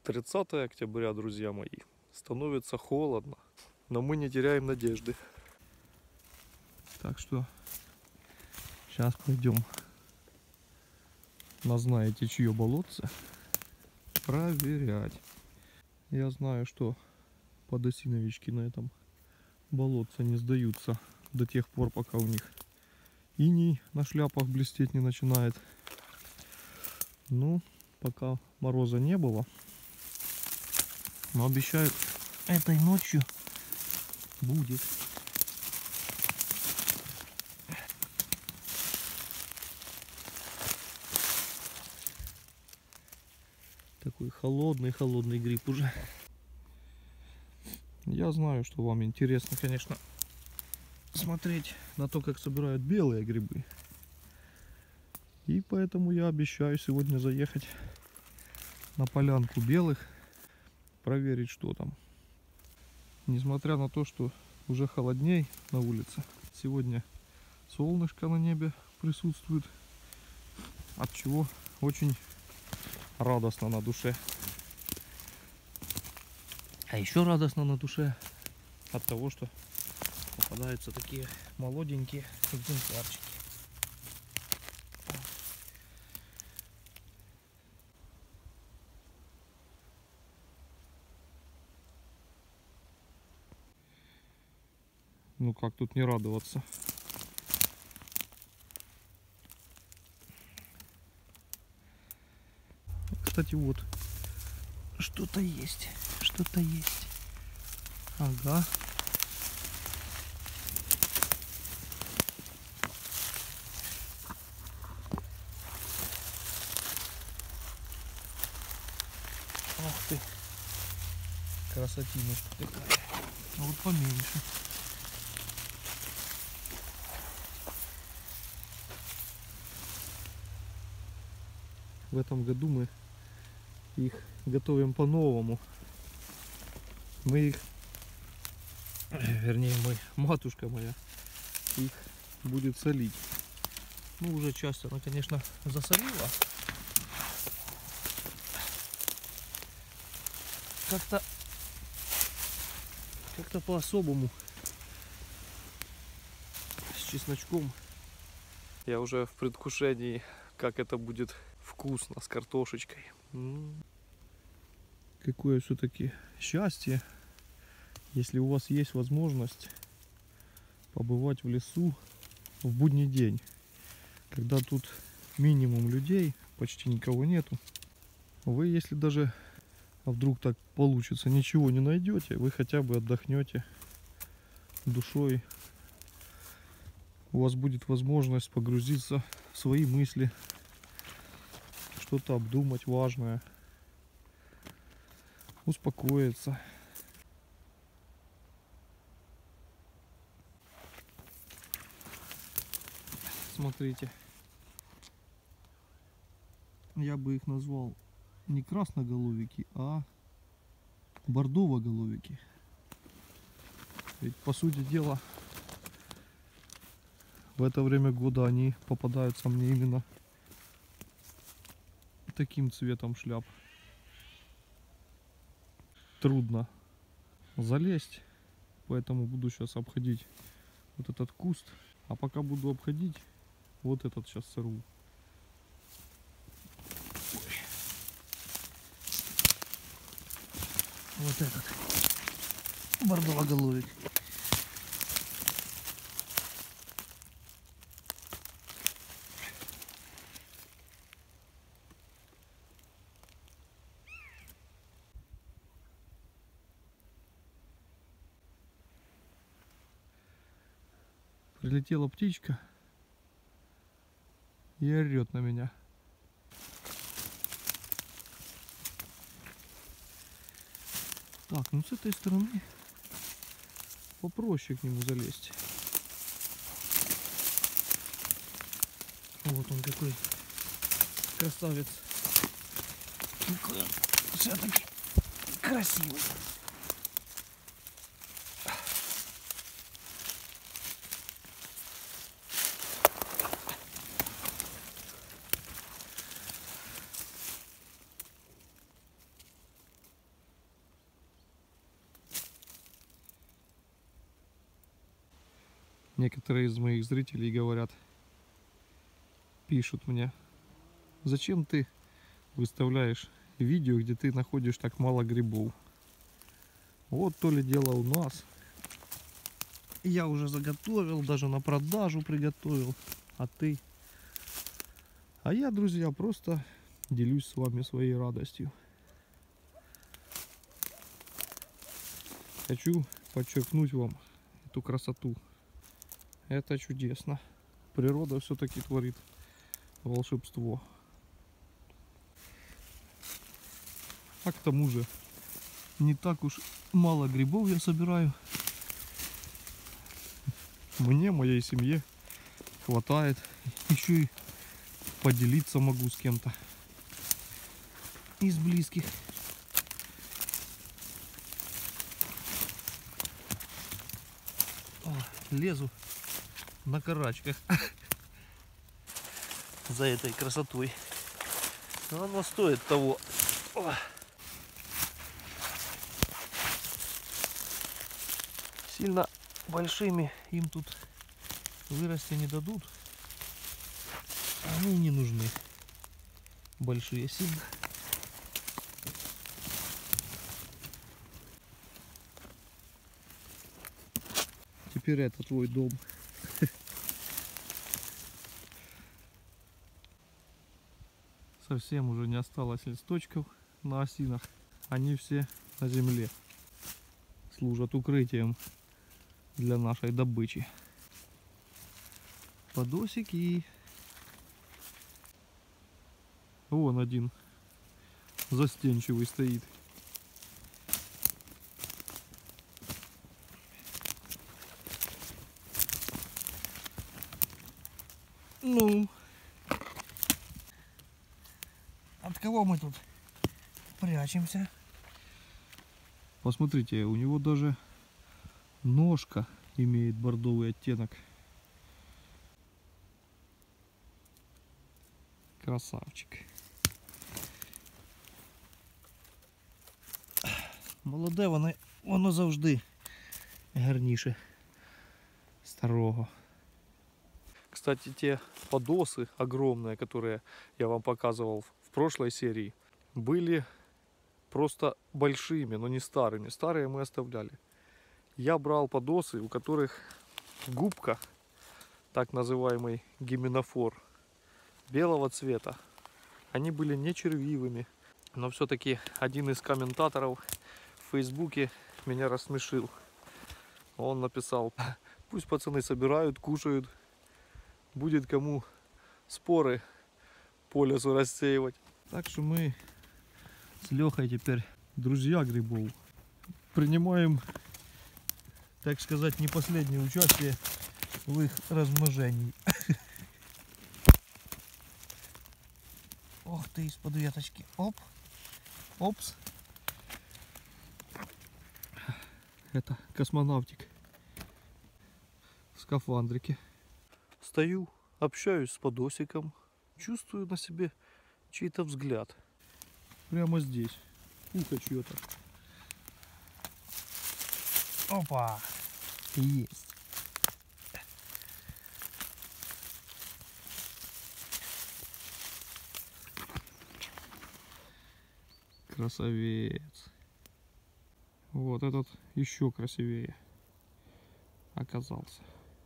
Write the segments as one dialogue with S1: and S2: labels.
S1: 30 октября, друзья мои. Становится холодно, но мы не теряем надежды. Так что сейчас пойдем на знаете чье болотце проверять. Я знаю, что подосиновички на этом болотце не сдаются до тех пор, пока у них иней на шляпах блестеть не начинает. Ну, пока мороза не было. Но обещают, этой ночью будет. Такой холодный гриб уже. Я знаю, что вам интересно, конечно, смотреть на то, как собирают белые грибы. И поэтому я обещаю сегодня заехать на полянку белых, проверить, что там. Несмотря на то, что уже холодней на улице, сегодня солнышко на небе присутствует, от чего очень радостно на душе. А еще радостно на душе от того, что попадаются такие молоденькие экземплярчики. Ну как тут не радоваться? Кстати, вот что-то есть, что-то есть. Ага. Ох ты, красотиночка такая. А вот поменьше. В этом году мы их готовим по-новому. Мы их, вернее, матушка моя их будет солить. Ну, уже часть она, конечно, засолила. Как-то по-особому. С чесночком. Я уже в предвкушении, как это будет вкусно с картошечкой. Какое все-таки счастье, если у вас есть возможность побывать в лесу в будний день, когда тут минимум людей, почти никого нету. Вы, если даже вдруг так получится, ничего не найдете, вы хотя бы отдохнете душой. У вас будет возможность погрузиться в свои мысли, что-то обдумать важное, успокоиться. Смотрите, я бы их назвал не красноголовики, а бордово-головики. Ведь, по сути дела, в это время года они попадаются мне именно таким цветом шляп. Трудно залезть, поэтому буду сейчас обходить вот этот куст. А пока буду обходить, вот этот сейчас сорву. Вот этот бордово-головик. Прилетела птичка и орет на меня. Так, ну с этой стороны попроще к нему залезть. Вот он какой красавец. Какой он все-таки красивый. Некоторые из моих зрителей говорят, пишут мне, зачем ты выставляешь видео, где ты находишь так мало грибов? Вот то ли дело у нас. Я уже заготовил, даже на продажу приготовил. А ты? А я, друзья, просто делюсь с вами своей радостью. Хочу подчеркнуть вам эту красоту. Это чудесно. Природа все-таки творит волшебство. А к тому же не так уж мало грибов я собираю. Мне, моей семье хватает. Еще и поделиться могу с кем-то из близких. О, лезу на карачках за этой красотой. Но оно стоит того. О. Сильно большими им тут вырасти не дадут. Они не нужны. Большие сильно. Теперь это твой дом. Совсем уже не осталось листочков на осинах. Они все на земле. Служат укрытием для нашей добычи. Подосики. Вон один застенчивый стоит. Ну, от кого мы тут прячемся? Посмотрите, у него даже ножка имеет бордовый оттенок. Красавчик. Молоде воно завжди гарніше старого. Кстати, те подосы огромные, которые я вам показывал в прошлой серии, были просто большими, но не старыми. Старые мы оставляли. Я брал подосы, у которых губка, так называемый гименофор, белого цвета. Они были не червивыми, но все-таки один из комментаторов в Фейсбуке меня рассмешил. Он написал: пусть пацаны собирают, кушают, будет кому споры по лесу рассеивать. Так что мы с Лехой теперь друзья грибов. Принимаем, так сказать, не последнее участие в их размножении. Ох ты, из-под веточки. Оп. Опс. Это космонавтик в скафандрике. Стою, общаюсь с подосиком, чувствую на себе чей-то взгляд. Прямо здесь. Ухо чье-то. Опа! Есть. Красавец. Вот этот еще красивее оказался.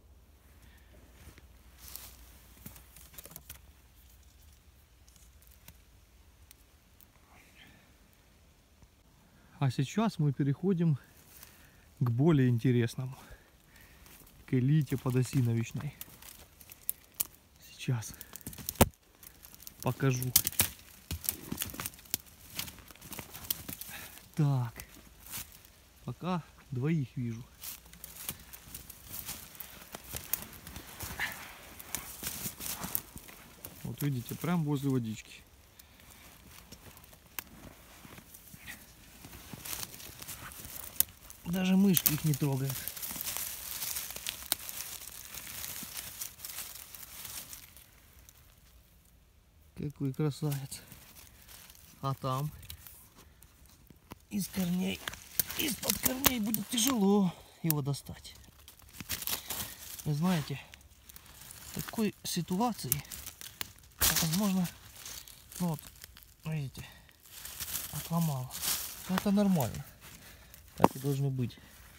S1: А сейчас мы переходим к более интересному, к элите подосиновичной. Сейчас покажу. Так, пока двоих вижу. Вот видите, прям возле водички. Даже мышки их не трогают. Какой красавец. А там из корней, из-под корней будет тяжело его достать. Вы знаете, в такой ситуации, возможно, ну вот, видите, отломал. Но это нормально. Так и должно быть.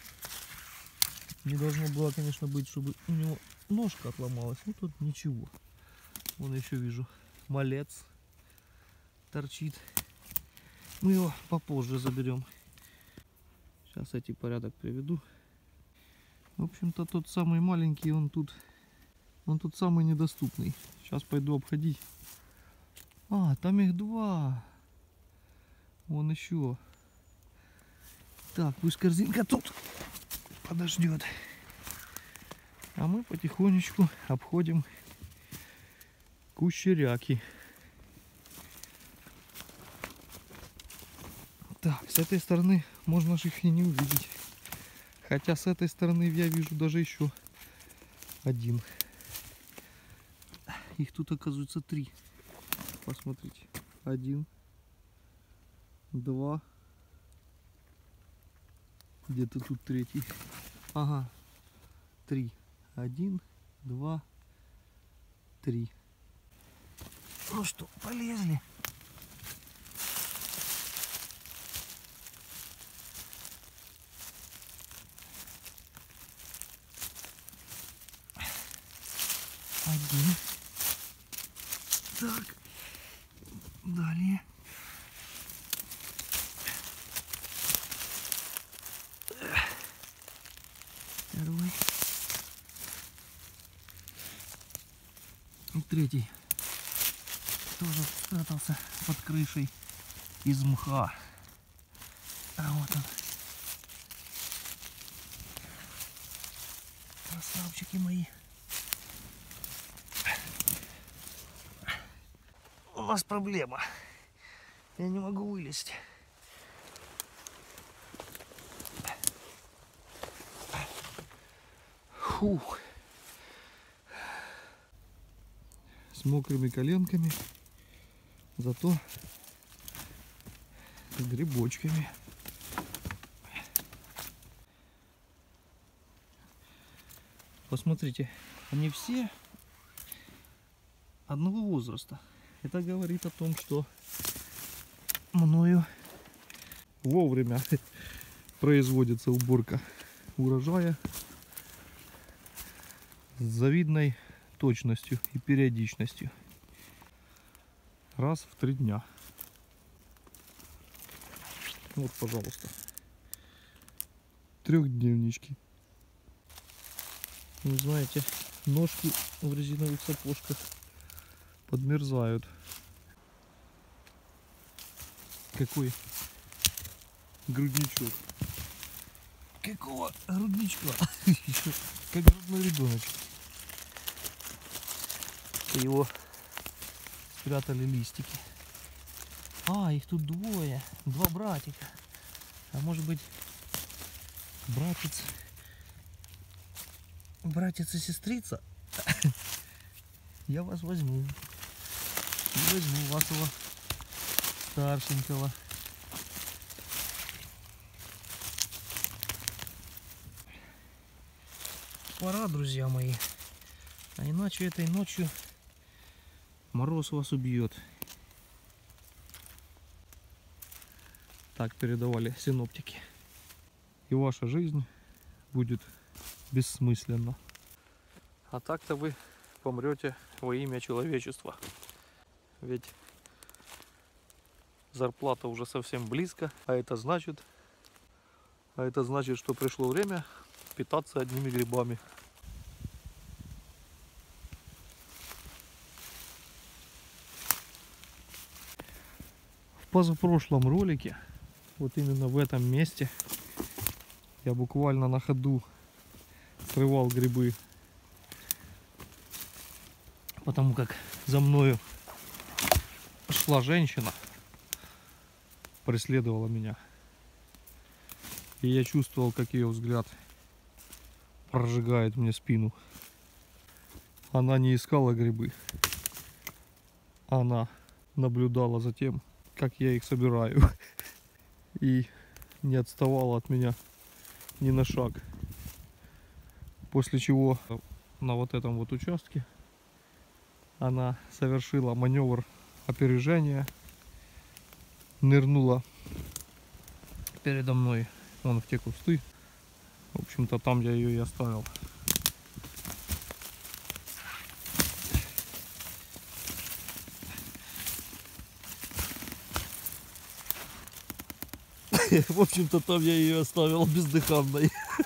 S1: Не должно было, конечно, быть, чтобы у него ножка отломалась. Ну тут ничего. Вон еще вижу, малец торчит. Мы его попозже заберем. Сейчас эти порядок приведу. В общем-то, тот самый маленький, он тут самый недоступный. Сейчас пойду обходить. А, там их два. Вон еще. Так, пусть корзинка тут подождет. А мы потихонечку обходим кущеряки. Так, с этой стороны можно же их и не увидеть. Хотя с этой стороны я вижу даже еще один. Их тут оказывается 3. Посмотрите. 1, 2. Где-то тут 3. Ага. 3. 1, 2, 3. Ну что, полезли. Один. Так. Далее. Второй. И 3. Тоже спрятался под крышей из мха. А вот он. Красавчики мои. У нас проблема. Я не могу вылезть. Фух. С мокрыми коленками. Зато с грибочками. Посмотрите, они все одного возраста. Это говорит о том, что мною вовремя производится уборка урожая с завидной точностью и периодичностью. Раз в 3 дня. Вот, пожалуйста. 3-дневнички. Вы знаете, ножки в резиновых сапожках подмерзают. Какой грудничок. Какого грудничка? Как грудной ребеночек. Его спрятали листики. А, их тут 2. 2 братика. А может быть, братец и сестрица? Я вас возьму. И возьму вашего старшенького. Пора, друзья мои. А иначе этой ночью мороз вас убьет. Так передавали синоптики. И ваша жизнь будет бессмысленна. А так-то вы помрете во имя человечества. Ведь зарплата уже совсем близко, а это значит, что пришло время питаться одними грибами. В позапрошлом ролике, вот именно в этом месте, я буквально на ходу срывал грибы, потому как за мною шла женщина, преследовала меня. И я чувствовал, как ее взгляд прожигает мне спину. Она не искала грибы. Она наблюдала за тем, как я их собираю. И не отставала от меня ни на шаг. После чего на вот этом вот участке. Она совершила маневр опережения, нырнула передо мной вон в те кусты. В общем-то, там я ее и оставил. В общем-то, там я ее оставил бездыханной.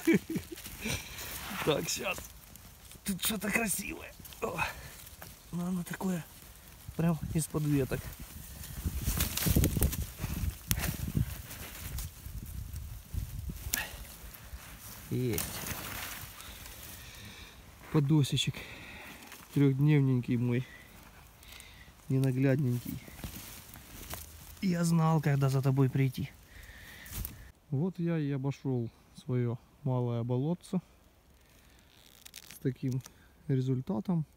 S1: Так, сейчас. Тут что-то красивое. Но оно такое прям из-под веток. Есть. Подосичек. Трехдневненький мой. Ненаглядненький. Я знал, когда за тобой прийти. Вот я и обошел свое малое болотце с таким результатом.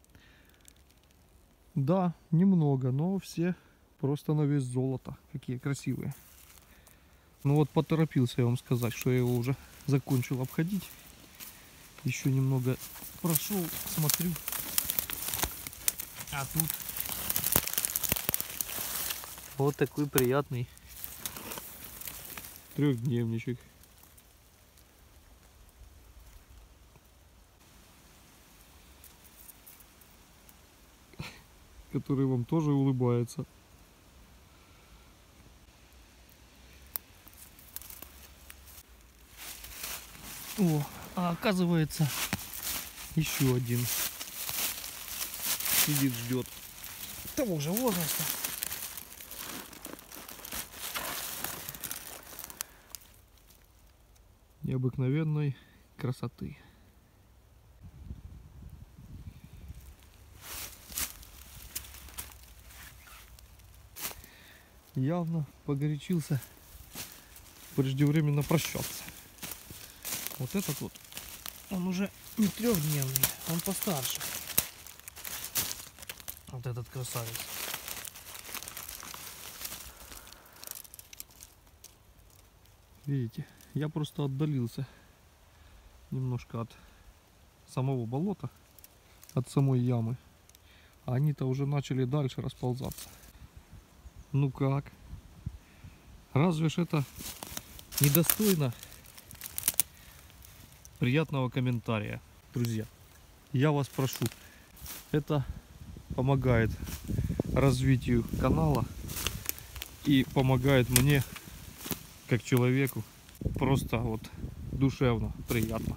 S1: Да, немного, но все просто на вес золота. Какие красивые. Ну вот поторопился я вам сказать, что я его уже закончил обходить. Еще немного прошел, смотрю. А тут вот такой приятный трехдневничек. Который вам тоже улыбается. О, а оказывается, еще один сидит, ждет того же возраста. Необыкновенной красоты. Явно погорячился преждевременно прощаться. Вот этот вот, он уже не трехдневный, он постарше. Вот этот красавец. Видите, я просто отдалился немножко от самого болота, от самой ямы. А они-то уже начали дальше расползаться. Ну как? Разве ж это недостойно приятного комментария, друзья? Я вас прошу, это помогает развитию канала и помогает мне, как человеку, просто вот душевно, приятно.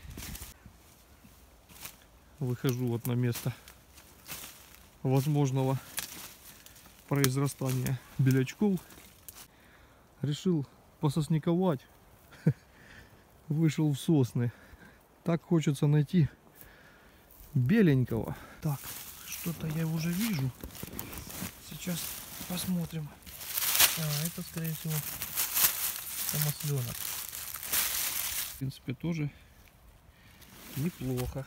S1: Выхожу вот на место возможного произрастания белячков. Решил пососниковать. Вышел в сосны. Так хочется найти беленького. Так, что-то я уже вижу. Сейчас посмотрим. А, это, скорее всего, самосленок. В принципе, тоже неплохо.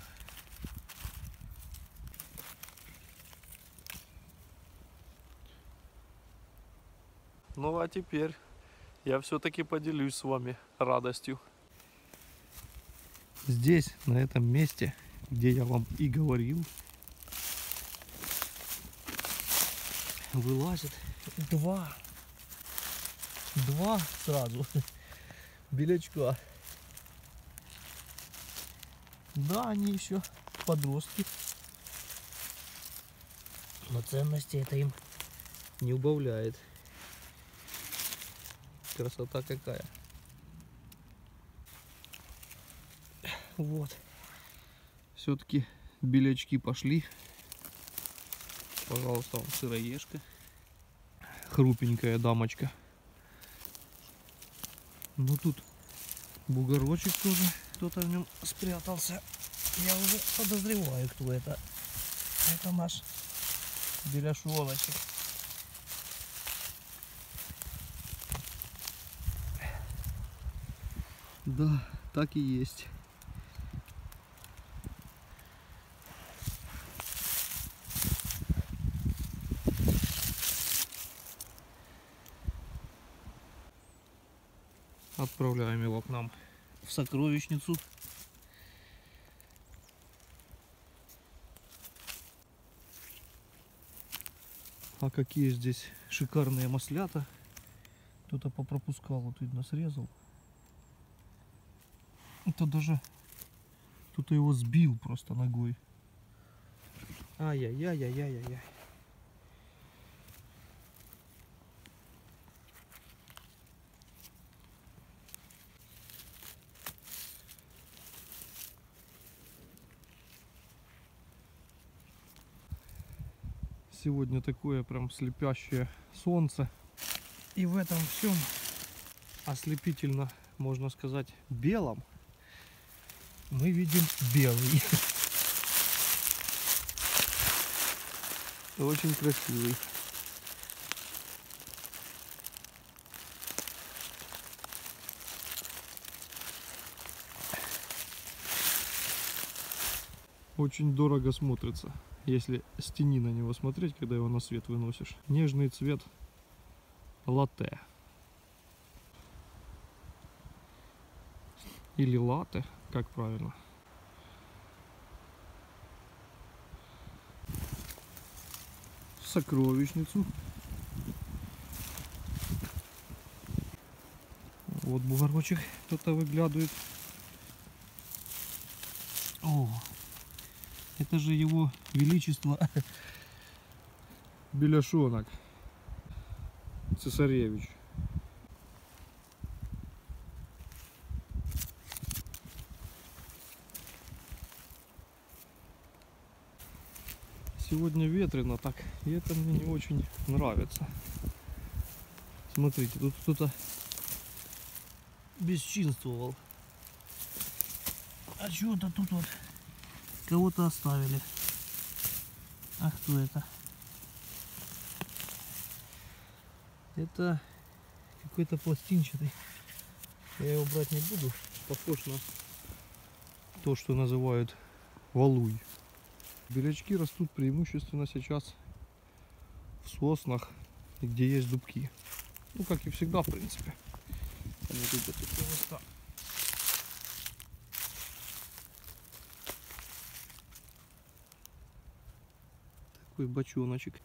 S1: Ну а теперь я все-таки поделюсь с вами радостью. Здесь, на этом месте, где я вам и говорил, вылазит два сразу белячка. Да, они еще подростки, но ценности это им не убавляет. Красота какая. Вот. Все-таки белячки пошли. Пожалуйста, вам сыроежка. Хрупенькая дамочка. Ну тут бугорочек тоже. Кто-то в нем спрятался. Я уже подозреваю, кто это. Это наш беляшоночек. Да, так и есть. Отправляем его к нам в сокровищницу. А какие здесь шикарные маслята. Кто-то попропускал, вот видно, срезал. Это даже кто-то его сбил просто ногой. Ай-яй-яй-яй-яй-яй. Сегодня такое прям слепящее солнце. И в этом всем ослепительно, можно сказать, белом мы видим белый. Очень красивый. Очень дорого смотрится, если с тени на него смотреть, когда его на свет выносишь. Нежный цвет латте. Или латте, как правильно. Сокровищницу. Вот бугорочек кто-то выглядывает. О, это же его величество Беляшонок Цесаревич. Сегодня ветрено так, и это мне не очень нравится. Смотрите, тут кто-то бесчинствовал. А что-то тут вот кого-то оставили. А кто это? Это какой-то пластинчатый. Я его брать не буду. Похож на то, что называют валуй. Белячки растут преимущественно сейчас в соснах, где есть дубки. Ну, как и всегда, в принципе. Они любят такие места. Такой бочоночек.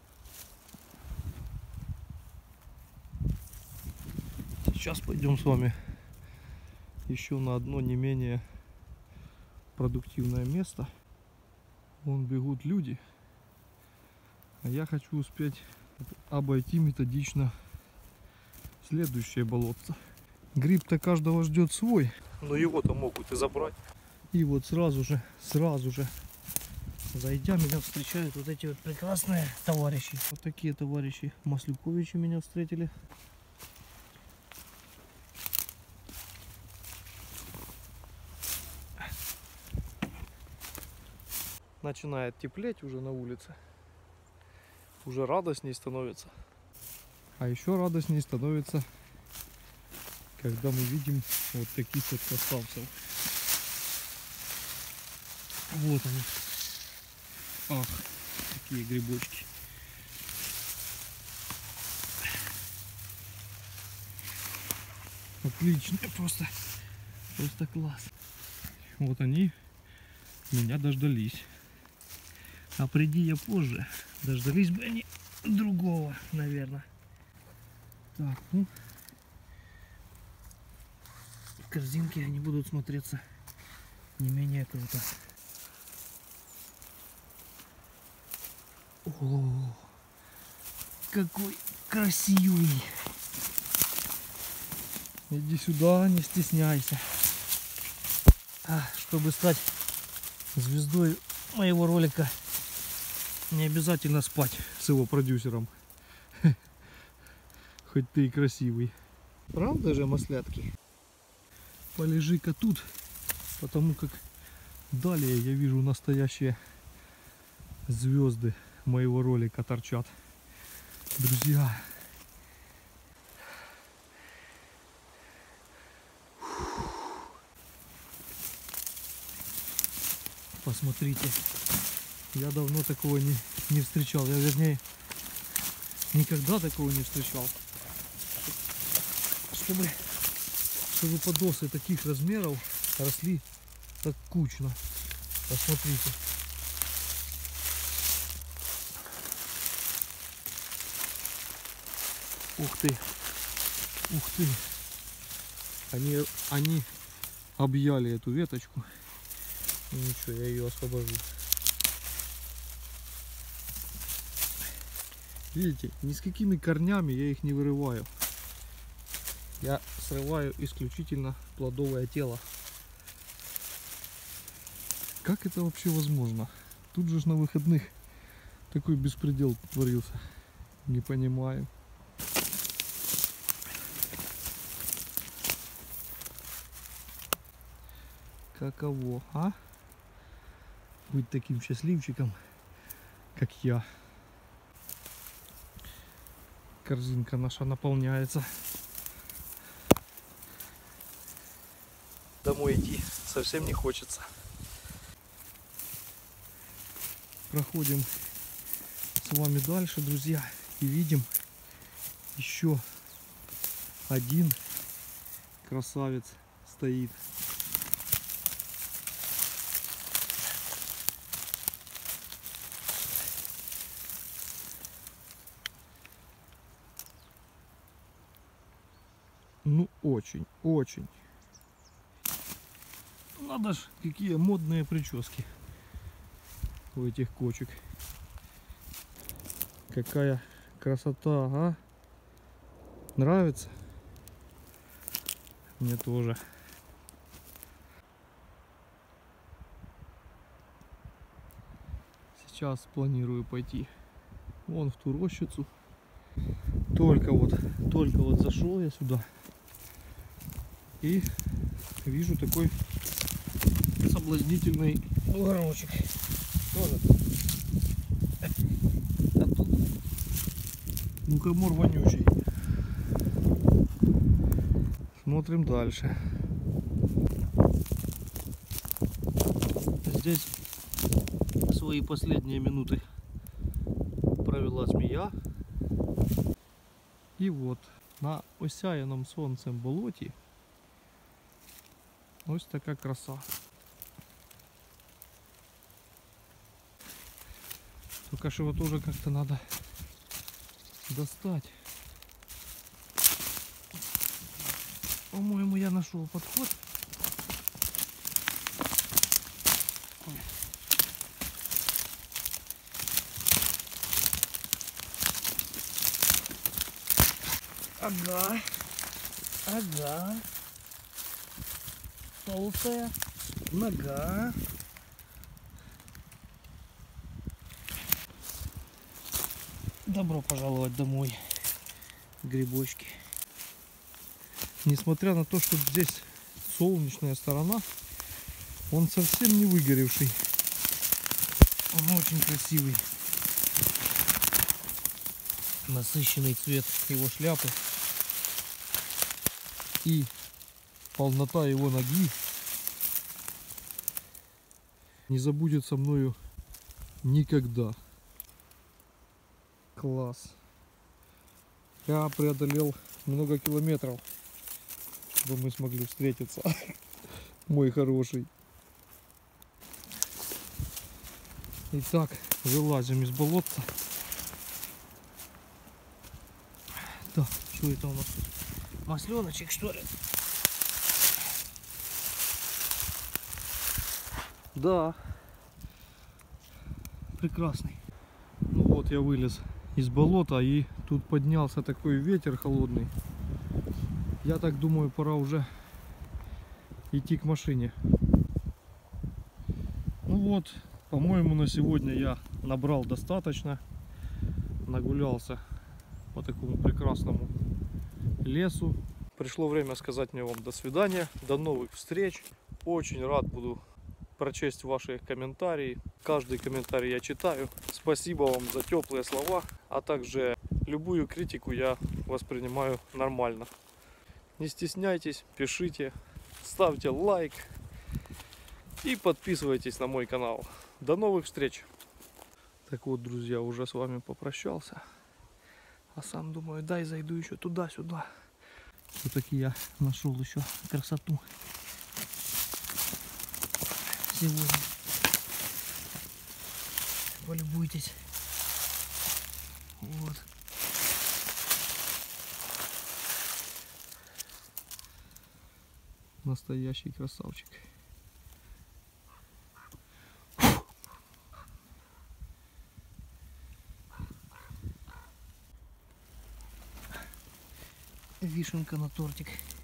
S1: Сейчас пойдем с вами еще на одно не менее продуктивное место. Вон бегут люди, а я хочу успеть обойти методично следующее болотце. Гриб-то каждого ждет свой, но его-то могут и забрать. И вот сразу же, зайдя, меня встречают вот эти вот прекрасные товарищи. Вот такие товарищи Маслюковичи меня встретили. Начинает теплеть уже на улице. Уже радостней становится. А еще радостней становится, когда мы видим вот таких вот красавцев. Вот они. Ах, какие грибочки. Отличные, просто класс. Вот они меня дождались. А приди я позже, дождались бы они другого, наверное. Так, ну, в корзинке они будут смотреться не менее круто. О, какой красивый! Иди сюда, не стесняйся. Чтобы стать звездой моего ролика, не обязательно спать с его продюсером. Хоть ты и красивый. Правда же, маслятки? Полежи-ка тут, потому как далее я вижу настоящие звезды моего ролика торчат. Друзья. Посмотрите. Я давно такого не встречал. Я, вернее, никогда такого не встречал. Чтобы подосы таких размеров росли так кучно. Посмотрите. Ух ты. Ух ты. Они объяли эту веточку. Ну ничего, я ее освобожу. Видите, ни с какими корнями я их не вырываю. Я срываю исключительно плодовое тело. Как это вообще возможно? Тут же на выходных такой беспредел творился. Не понимаю. Каково, а? Быть таким счастливчиком, как я. Корзинка наша наполняется. Домой идти совсем не хочется. Проходим с вами дальше, друзья, и видим еще один красавец стоит. Ну, очень. Надо ж, какие модные прически у этих кочек. Какая красота, а? Нравится? Мне тоже. Сейчас планирую пойти вон в ту рощицу. Только вот зашел я сюда и вижу такой соблазнительный бугорочек. Тоже. А тут мухомор вонючий. Смотрим дальше. Здесь свои последние минуты провела змея. І от на осяяному сонцем болоті ось така краса. Только что его тоже как-то надо достать. По-моему, я нашел подход. Ага. Толстая нога. Добро пожаловать домой, грибочки. Несмотря на то, что здесь солнечная сторона, он совсем не выгоревший. Он очень красивый. Насыщенный цвет его шляпы и полнота его ноги не забудется мною никогда. Класс. Я преодолел много километров, чтобы мы смогли встретиться, мой хороший. Итак, вылазим из болотца. Так, что это у нас тут? Масленочек, что ли? Да. Прекрасный. Ну вот я вылез из болота, и тут поднялся такой ветер холодный. Я так думаю, пора уже идти к машине. Ну вот, по-моему, на сегодня я набрал достаточно. Нагулялся по такому прекрасному лесу. Пришло время сказать мне вам до свидания, до новых встреч. Очень рад буду прочесть ваши комментарии. Каждый комментарий я читаю. Спасибо вам за теплые слова, а также любую критику я воспринимаю нормально. Не стесняйтесь, пишите, ставьте лайк и подписывайтесь на мой канал. До новых встреч! Так вот, друзья, уже с вами попрощался. А сам думаю, дай зайду еще туда-сюда. Все-таки я нашел еще красоту сегодня. Полюбуйтесь. Вот. Настоящий красавчик. Вишенка на тортик.